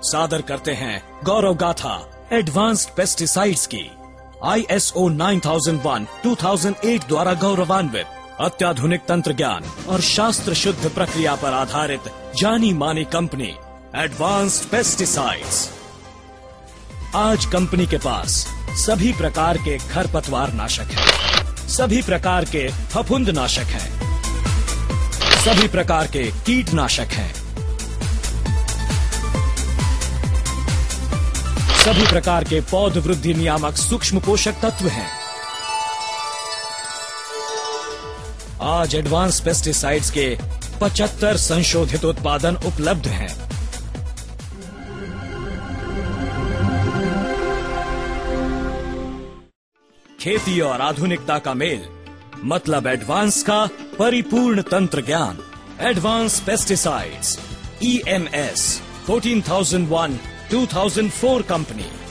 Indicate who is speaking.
Speaker 1: सादर करते हैं गौरव गाथा एडवांस्ड पेस्टिसाइड्स की। ISO 9001/2008 द्वारा गौरवान्वित अत्याधुनिक तंत्र ज्ञान और शास्त्र शुद्ध प्रक्रिया पर आधारित जानी मानी कंपनी एडवांस्ड पेस्टिसाइड्स। आज कंपनी के पास सभी प्रकार के खरपतवार नाशक हैं, सभी प्रकार के फफूंद नाशक हैं, सभी प्रकार के कीटनाशक हैं, सभी प्रकार के पौध वृद्धि नियामक सूक्ष्म पोषक तत्व हैं। आज एडवांस पेस्टिसाइड्स के 75 संशोधित उत्पादन उपलब्ध हैं। खेती और आधुनिकता का मेल मतलब एडवांस का परिपूर्ण तंत्र ज्ञान। Advance pesticides EMS 14001/2004 company.